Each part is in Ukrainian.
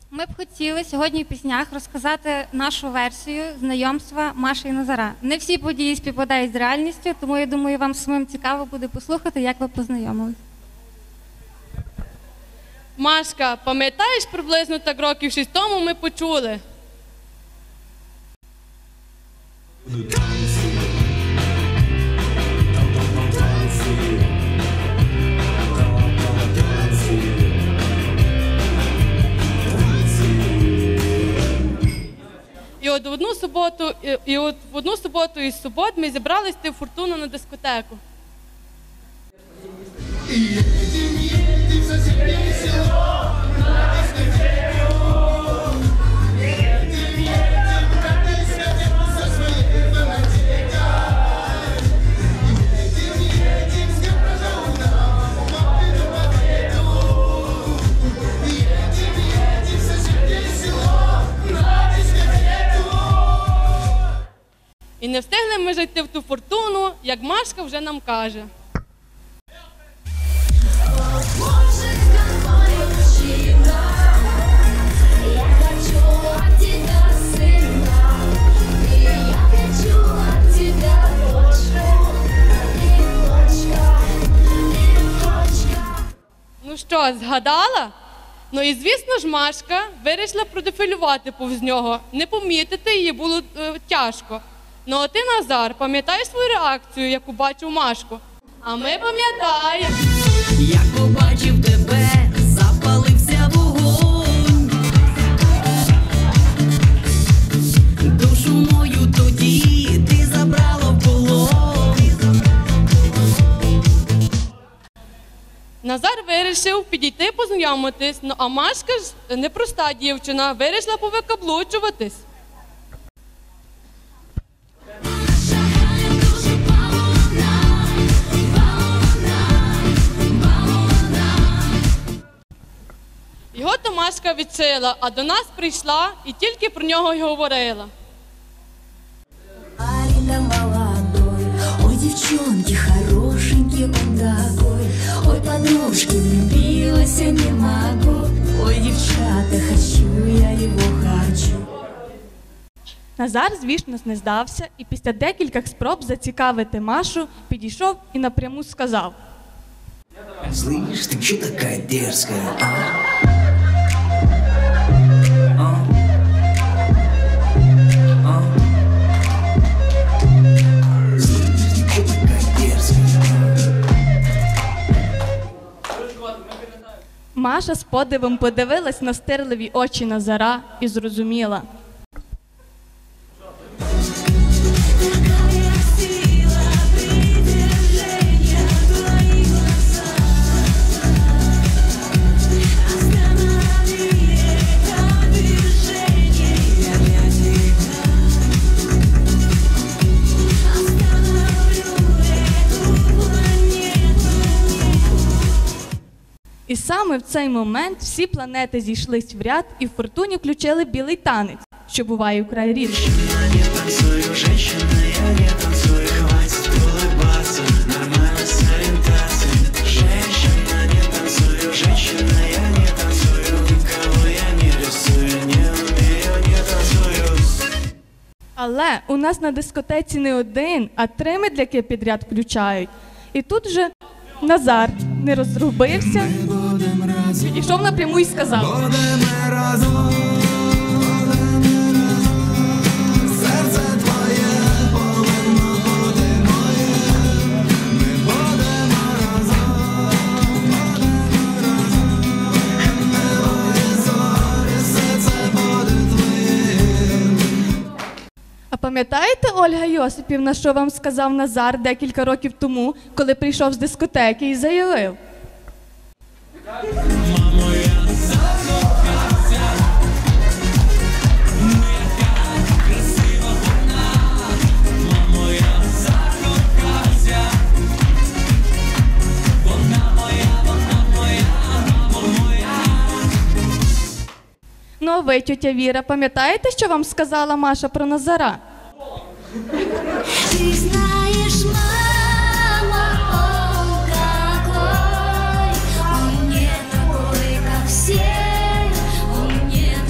Ми б хотіли сьогодні в піснях розказати нашу версію знайомства Маші і Назара. Не всі події співпадають з реальністю, тому я думаю, вам самим цікаво буде послухати, як ви познайомились. Машка, пам'ятаєш, приблизно так років 6 тому ми почули? І от в одну суботу із субот ми зібрались йти в Фортуну на дискотеку. І не встигли ми зайти в ту Фортуну, як Машка вже нам каже. Ну що, згадала? Ну і звісно ж Машка вирішила продефілювати повз нього. Не помітити її було тяжко. Ну а ти, Назар, пам'ятаєш свою реакцію, як побачив Машку? А ми пам'ятаємо. Як побачив тебе, запалився вогонь. Душу мою тоді ти забрала в полон. Назар вирішив підійти познайомитись, ну а Машка ж непроста дівчина, вирішила повикаблучуватись. Його то Машка відчила, а до нас прийшла і тільки про нього й говорила. Парень молодой, ой, девчонки, хорошенький он такой. Ой, подружки, влюбилась я не могу. Ой, девчата, хочу, я его хочу. Назар, звісно, не здався і після декількох спроб зацікавити Машу підійшов і напряму сказав: Слышь, ты чё такая дерзкая, а? Маша з подивом подивилась на стирливі очі Назара і зрозуміла. І саме в цей момент всі планети зійшлись в ряд і в Фортуні включили білий танець, що буває вкрай рідко. Але у нас на дискотеці не один, а 3 медляки підряд включають. І тут же Назар не розрубився, підійшов напряму і сказав: А пам'ятаєте, Ольга Йосипівна, що вам сказав Назар декілька років тому, коли прийшов з дискотеки і заявив? Ну а ви, тьотя Віра, пам'ятаєте, що вам сказала Маша про Назара? Ты знаешь, мама, он какой, он не такой, как все, он не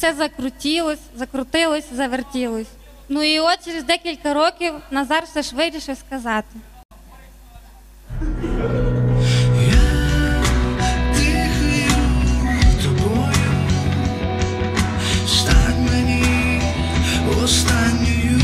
все закрутилось, завертілось. Ну і от через декілька років Назар все ж вирішив сказати. Стань мені останньою,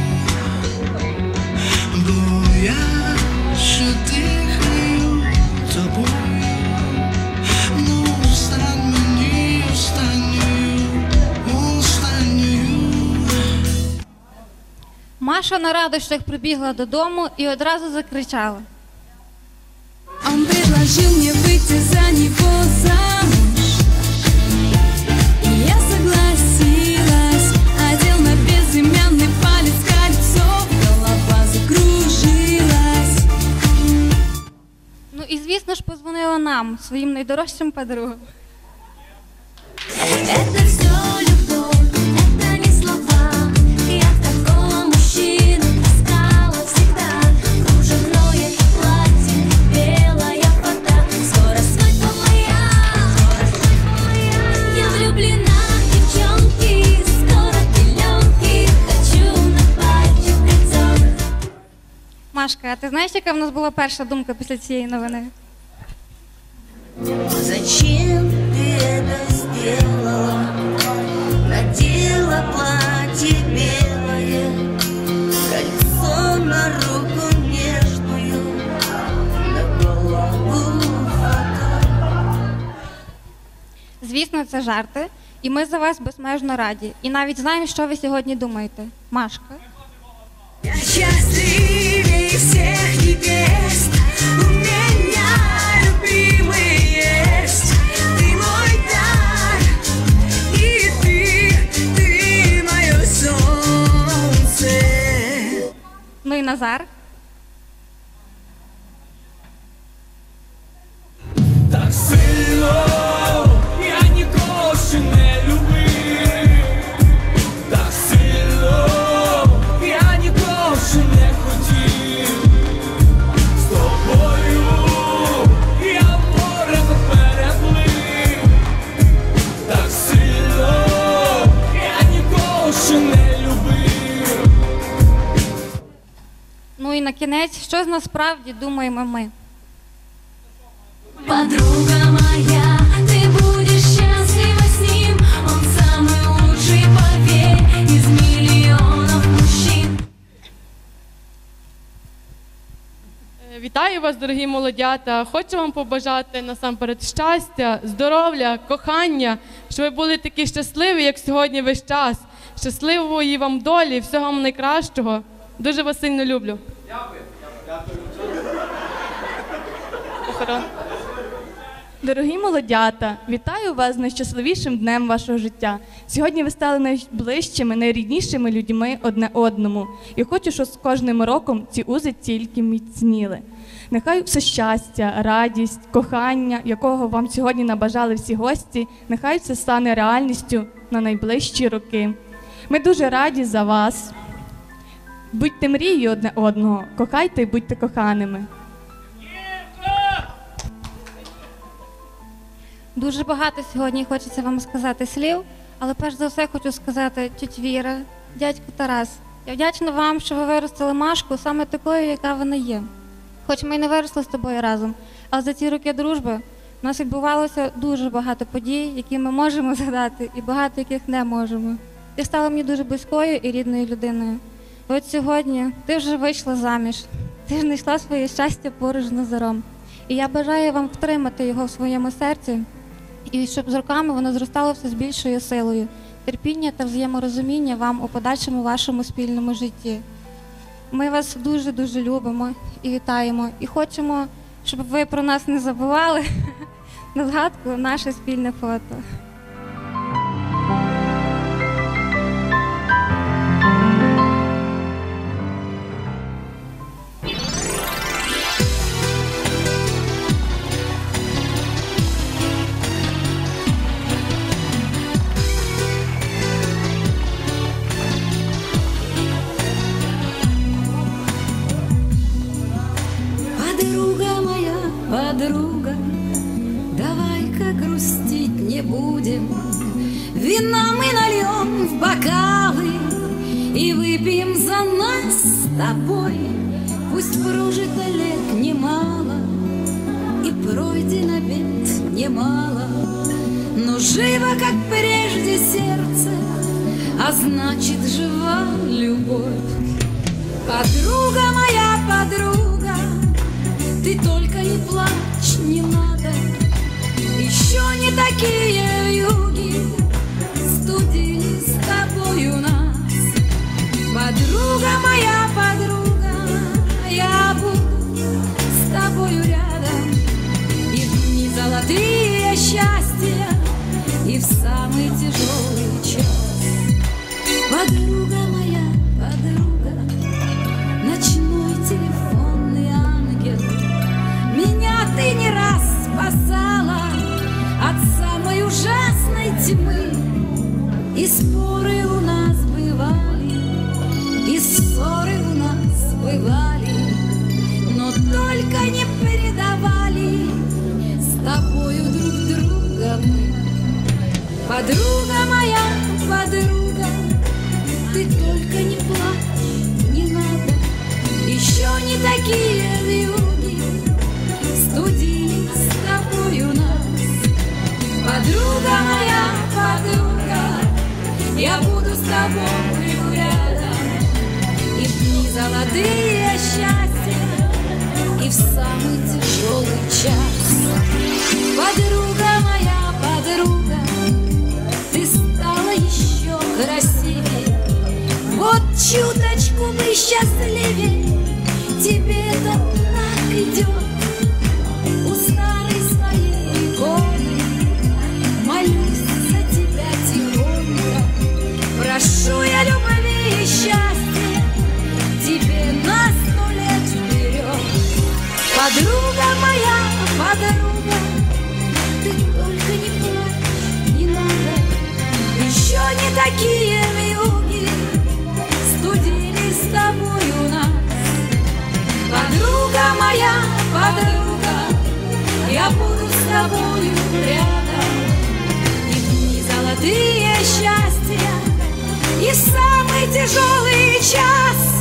бо я ще дихаю тобою. Ну, стань мені останньою. Маша на радощах прибігла додому і одразу закричала. Он предложил мне выйти за него замуж. И я согласилась, одел на безымянный палец кольцо, голова закружилась. Ну і звісно ж позвонила нам, своїм найдорожчим подругам. Это все любовь, это не слова. Я такого мужчину искала всегда. Кружевное платье, белая фата. Скоро свадьба моя. Я влюблена в девчонки. Скоро пеленки. Хочу на платье кольцо. Машка, а ти знаєш, яка в нас була перша думка після цієї новини? Зачем ты это сделала? Надела платье белое, кольцо на руку нежную, на голову фата. Звісно, це жарти, і ми за вас безмежно раді. І навіть знаємо, що ви сьогодні думаєте. Машка. Я счастливее всех невест. У меня любимый есть. Ты мой дар, и ты мое солнце. Ну і Назар. Так сильно я нікого ще не любив. Так сильно я нікого ще не хотів. З тобою я море переплив. Так сильно я нікого ще не любив. Ну і на кінець, що ж насправді думаємо ми? Подруга моя, ты будешь счастлива с ним. Он самый лучший, поверь, из миллионов мужчин. Вітаю вас, дорогі молодята! Хочу вам побажати насамперед щастя, здоров'я, кохання, щоб ви були такі щасливі, як сьогодні весь час. Щасливої вам долі, всього вам найкращого. Дуже вас сильно люблю. Дякую. Дорогі молодята, вітаю вас з найщасливішим днем вашого життя. Сьогодні ви стали найближчими, найріднішими людьми одне одному. І хочу, щоб з кожним роком ці узи тільки міцніли. Нехай все щастя, радість, кохання, якого вам сьогодні набажали всі гості, нехай це стане реальністю на найближчі роки. Ми дуже раді за вас. Будьте мрією одне одного, кохайте і будьте коханими. Дуже багато сьогодні хочеться вам сказати слів, але перш за все хочу сказати тьоть Віра, дядько Тарас. Я вдячна вам, що ви виростили Машку саме такою, яка вона є. Хоч ми й не виросли з тобою разом, але за ці роки дружби у нас відбувалося дуже багато подій, які ми можемо згадати, і багато яких не можемо. Ти стала мені дуже близькою і рідною людиною. І от сьогодні ти вже вийшла заміж, ти знайшла своє щастя поруч з Назаром. І я бажаю вам втримати його в своєму серці, і щоб з роками воно зростало все з більшою силою. Терпіння та взаєморозуміння вам у подальшому вашому спільному житті. Ми вас дуже-дуже любимо і вітаємо. І хочемо, щоб ви про нас не забували на згадку наше спільне фото. Подруга моя, подруга, давай-ка грустить не будем. Вина мы нальем в бокалы и выпьем за нас с тобой. Пусть прожито лет немало и пройдено бед немало, но живо, как прежде, сердце, а значит, жива любовь. Подруга моя, подруга, ты только не плачь, не надо. Еще не такие вьюги студили с тобою нас. Подруга моя, подруга, я буду с тобою рядом и в дни золотые счастья, и в самый тяжелый час. Подруга моя, подруга, ночной телефонный ангел, меня ты не раз спасала от самой ужасной тьмы. И споры у нас бывали, и ссоры у нас бывали, но только не предавали с тобою друг друга мы. Подруга моя, подруга, ты только не плачь, не надо. Еще не такие вьюги студили с тобою нас. Подруга моя, подруга, я буду с тобою рядом и в дни золотые счастья, и в самый тяжелый час. Подруга моя, подруга, ты стала еще красивее, вот чуточку бы счастливее, тебе это так идет. У старой своей иконы молюсь за тебя тихонько, прошу я любви и счастья тебе на 100 лет вперед. Подруга моя, подруга, ты только не плачь, не надо. Еще не такие вьюги студили с тобою нас. Подруга моя, подруга, я буду с тобою рядом и в дни золотые счастья, и в самый тяжелый час.